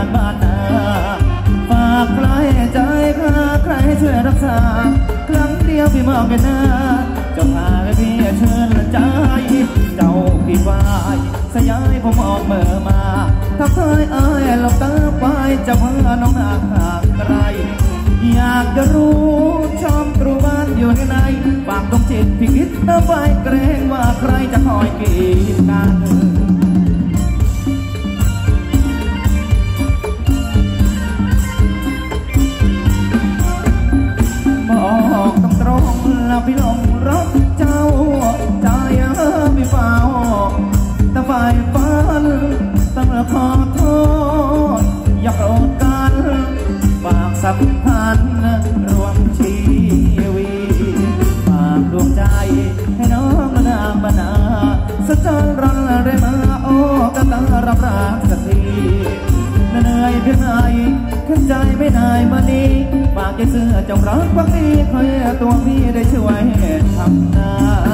านบ้านนาฝากใครใจข้าใครช่วยรักษาครั้งเดียวพี่มอบกันนะจะพาไปพี่เชิญใจเจ้าพี่วายสยายผมออกเมื่อมาทักทายอายหลบตาไปจะพาน้องห่างห่างไกลอยากจะรู้ชอบตรูบ้านอยู่ที่ไหนฝากตรงจิตพี่คิดเอาไว้เกรงว่าใครจะคอยกีดกันบอกตรงๆแล้วพี่ลงรักเจ้าใจพี่เฝ้าแต่ฝ่ายฝันต้องขอโทษอย่าโกรธกันฝากสัมพันธ์รวมชีวิตฝากดวงใจให้น้องนางบรรณาสะจรรันได้มาโอ้กันตารับรักสักทีเหนื่อยเพียงไหนขึ้นใจไม่นายมานี้ฝากใจเสื้อจงรักวักดีคอยตัวพี่ได้ช่วยทำหน้า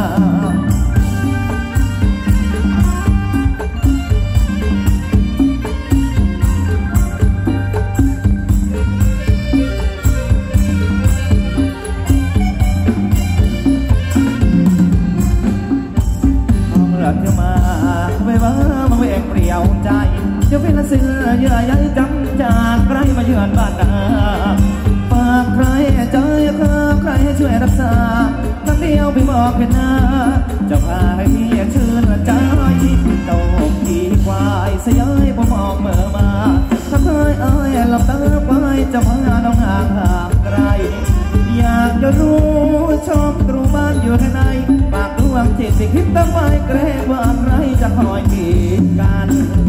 เธอมาไม่ว่ามาเวกเปลี่ยวใจเดี๋ยวเป็นเสือเยื่อใยจำจากใครมาเยือนบ้านนาฝากใครใจใครช่วยรักษาทั้งเดียวพี่บอกเป็นหน้าจะพาให้พี่ชื่นใจโตกี่ควายสยายผมออกเมื่อมาถ้าเคยหลับตาไปจะพาน้องห่างไกลอยากจะรู้ชอบตรูบ้านอยู่ที่ไหนฝากดวงจิตที่คิดตั้งไว้เกรงว่าใครจะคอยกีดกัน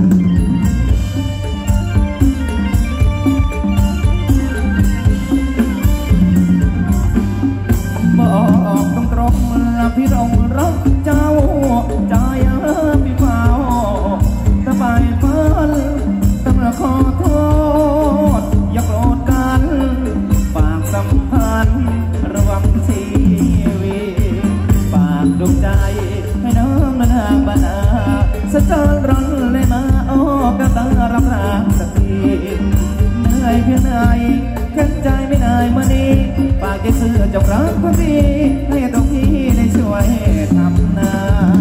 บอกตรงๆแล้วพี่ต้องรักเจ้าใจพี่เฝ้าแต่ฝ่ายฝันต้องขอโทษอย่าโกรธกันฝากสัมพันธ์ระวังชีวิตฝากดวงใจให้น้องนางบรรณาสะจรรันเลยมาโอ้กันตารับรักสักทีเหนื่อยเพียงไหนขึ้นใจไม่นายมานี้ฝากใจเสื้อจงรักคนดีให้ตรงพี่ได้ช่วยทำหน้า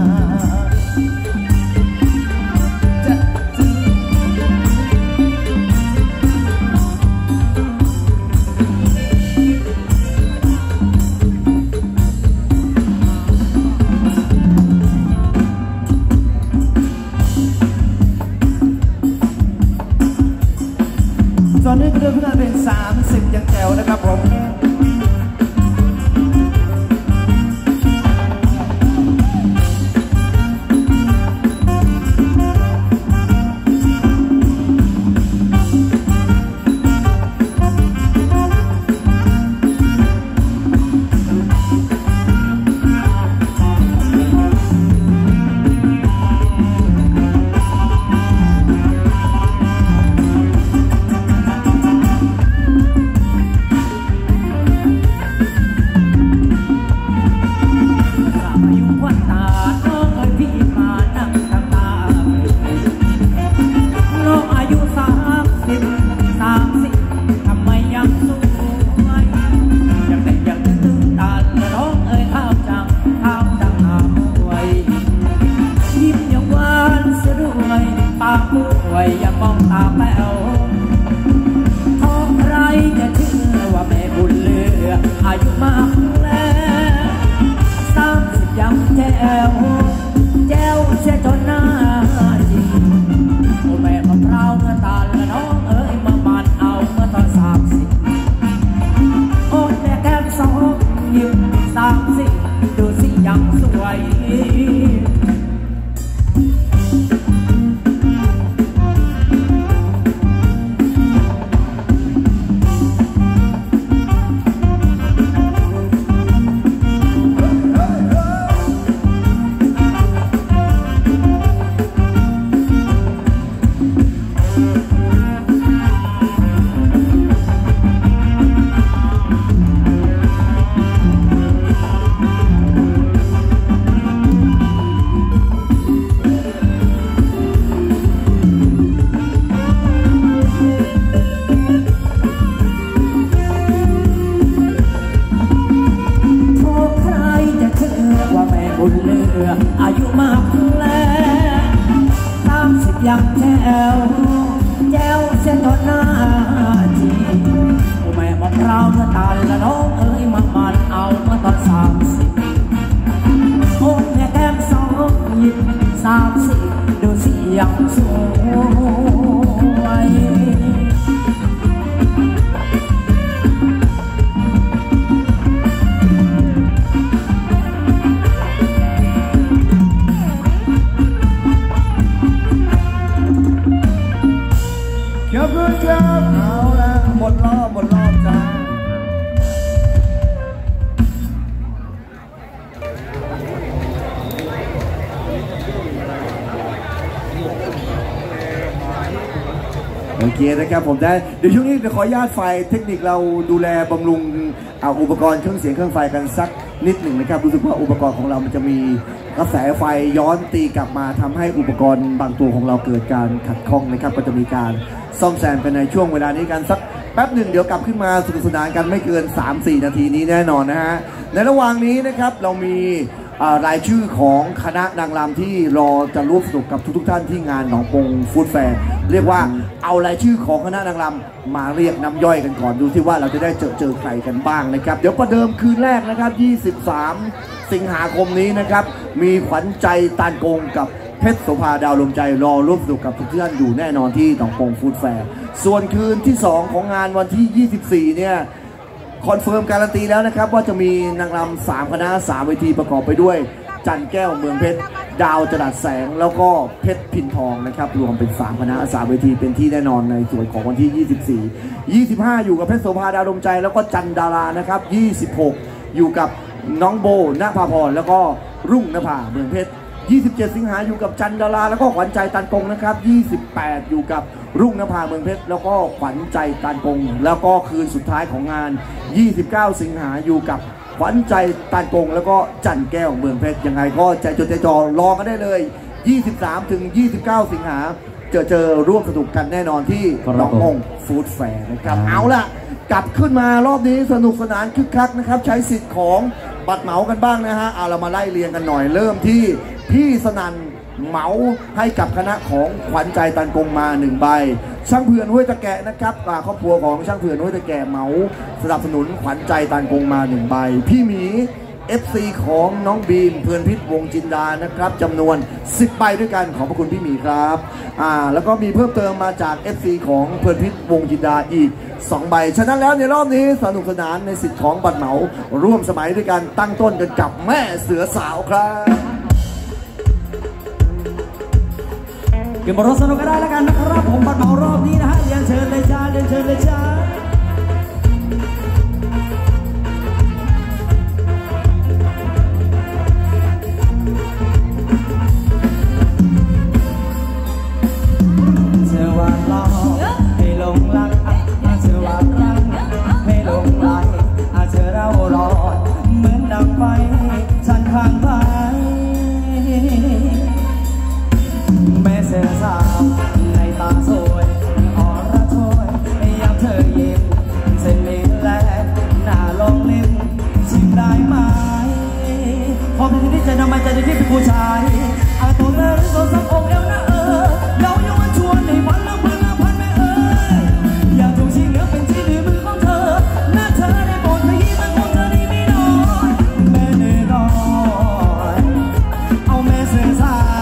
ตอนนี้ก็เดินขึ้นมาเป็น30ยังแจ๋วนะครับผมดูสิยังสวยออายุมากแล้ว30ยังแจ๋วเส้นทอดหน้าจีแม่มะพร้าวเนื้อตาลละน้องเอ้ยมันเอามาตอน30โอ้แม่แก้ม2 ยิบ30ดูสิยังสวยขอบคุณครับเอาละหมดรอบจ้าโอเคนะครับผมได้เดี๋ยวช่วงนี้ขออนุญาตไฟเทคนิคเราดูแลบำรุงอุปกรณ์เครื่องเสียงเครื่องไฟกันสักนิดหนึ่งนะครับรู้สึกว่าอุปกรณ์ของเรามันจะมีกระแสไฟย้อนตีกลับมาทำให้อุปกรณ์บางตัวของเราเกิดการขัดข้องนะครับก็จะมีการซ่อมแซมกันในช่วงเวลานี้กันสักแป๊บหนึ่งเดี๋ยวกลับขึ้นมาสนุกสนานกันไม่เกิน 3-4 นาทีนี้แน่นอนนะฮะในระหว่างนี้นะครับเรามีรายชื่อของคณะนางรำที่รอจะร่วมสนุกกับทุกท่านที่งานหนองปงฟู้ดแฟร์เรียกว่าเอารายชื่อของคณะนางรำมาเรียกน้ำย่อยกันก่อนดูที่ว่าเราจะได้เจอใครกันบ้างนะครับเดี๋ยวประเดิมคืนแรกนะครับ23 สิงหาคมนี้นะครับมีขวัญใจตาลโกงกับเพชรโสภาดาวลมใจรอร่วมสนุกกับทุกท่านอยู่แน่นอนที่หนองปงฟู้ดแฟร์ส่วนคืนที่2ของงานวันที่24เนี่ยคอนเฟิร์มการันตีแล้วนะครับว่าจะมีนางรำ3 คณะ 3 เวทีประกอบไปด้วยจันแก้วเมืองเพชรดาวจรัสแสงแล้วก็เพชรพินทองนะครับรวมเป็น3 คณะ 3 เวทีเป็นที่แน่นอนในส่วนของวันที่24 25อยู่กับเพชรโสภาดาวลมใจแล้วก็จันดารานะครับ26อยู่กับน้องโบณภาพรแล้วก็รุ่งนภาเมืองเพชร27 สิงหาอยู่กับจันดาราแล้วก็ขวัญใจตันกงนะครับ28อยู่กับรุ่งนภาเมืองเพชรแล้วก็ขวัญใจตันกงแล้วก็คืนสุดท้ายของงาน29 สิงหาอยู่กับขวัญใจตันกงแล้วก็จันแก้วเมืองเพชรยังไงก็ใจจดใจจ่อรอกันได้เลย23 ถึง 29 สิงหาเจอร่วมสนุกกันแน่นอนที่หนองปงฟู้ดแฟร์นะครับเอาล่ะกลับขึ้นมารอบนี้สนุกสนานคึกคักนะครับใช้สิทธิ์ของบัตรเหมากันบ้างนะฮะเอาเรามาไล่เรียงกันหน่อยเริ่มที่พี่สนั่นเหมาให้กับคณะของขวัญใจตันกงมา1 ใบช่างเผื่อนห้วยตะแกะนะครับครอบครัวของช่างเผื่อนห้วยตะแกะเหมาสนับสนุนขวัญใจตันกงมา1 ใบพี่หมี FC ของน้องบีมเพื่อนพิษวงจินดานะครับจำนวน10 ใบด้วยกันขอบพระคุณพี่หมีครับแล้วก็มีเพิ่มเติมมาจาก FC ของเพื่อนพิษวงจินดาอีก2 ใบฉะนั้นแล้วในรอบนี้สนุกสนานในสิทธิ์ของบัตรเหมาร่วมสมัยด้วยกันตั้งต้นกันกับแม่เสือสาวครับเก็บบทสนุกกันได้แล้วกันนะครับผมบัตรเหมารอบนี้นะฮะเรียนเชิญเลยจ้าเรียนเชิญเลยจ้าเชื่อว่าลองให้ลงรักเชื่อว่ารักให้ลงไหลเชื่อเรารอดเหมือนดังไฟฉันข้างไปแม่เสือสาวในตาสวยอ่อนระทวยยามเธอยิ้มเส้นนี้แหละหน้าลงลิ้มชิมได้ไหมพอเป็นที่ใจทำไมใจจะคิดเป็นผู้ชายตัวเธอตัวสับอกเอวนะเราอยู่วันชวนในวันละพันไม่อยากถูกชี้เหลือเป็นที่ในมือของเธอหน้าเธอได้โปรดเธอยิ้มมันคงเธอดีไม่น้อยแม่เนรอยเอาแม่เสือสาว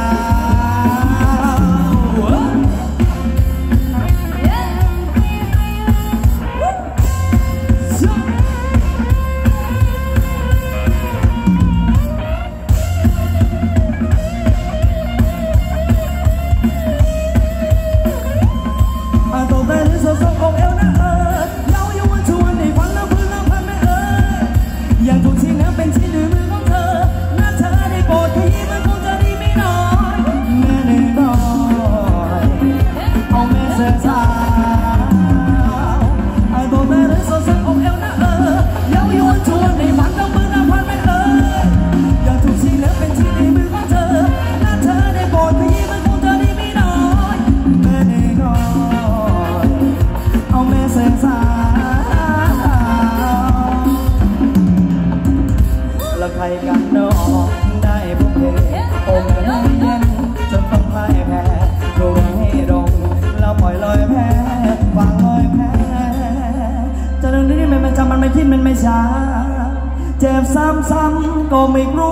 แล้วใครกันนอได้พบเห็นโอ้แม่น้ำเย็นจนต้องพ่ายแพ้ดูให้ดงแล้วปล่อยลอยแพ้วางลอยแพ้จะเรื่องนี้มันไม่จำมันไม่คิดมันไม่ช้าเจ็บซ้ำๆก็ไม่รู้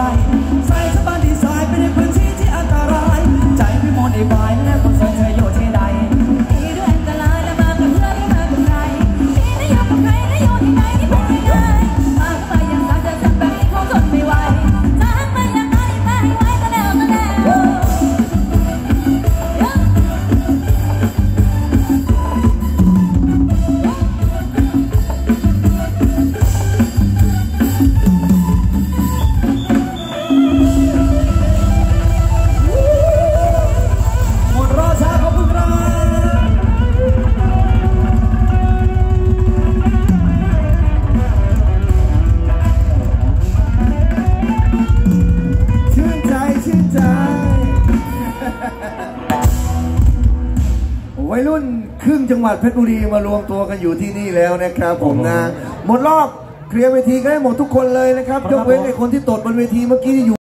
ใส่สะพานดีไซน์ไปในพื้นที่ที่อันตรายใจพี่มนต์ไอ้บายและคนสนเธออยู่ที่ใดมีเรื่องอันตรายและมากับเพื่อนไม่มากับใครมีนายอยู่กับใครนายอยู่ที่ไหนที่เป็นยังไงมาเข้ามาอย่างรักจะทำแบบนี้เขาทนไม่ไหวจะหักมาอย่างไรไม่ให้ไว้ก็แล้วก็แล้ววัยรุ่นครึ่งจังหวัดเพชรบุรีมารวมตัวกันอยู่ที่นี่แล้วนะครับผมนะหมดรอบเคลียร์เวทีกันให้หมดทุกคนเลยนะครับยกเว้นไอ้คนที่ตดบนเวทีเมื่อกี้ที่อยู่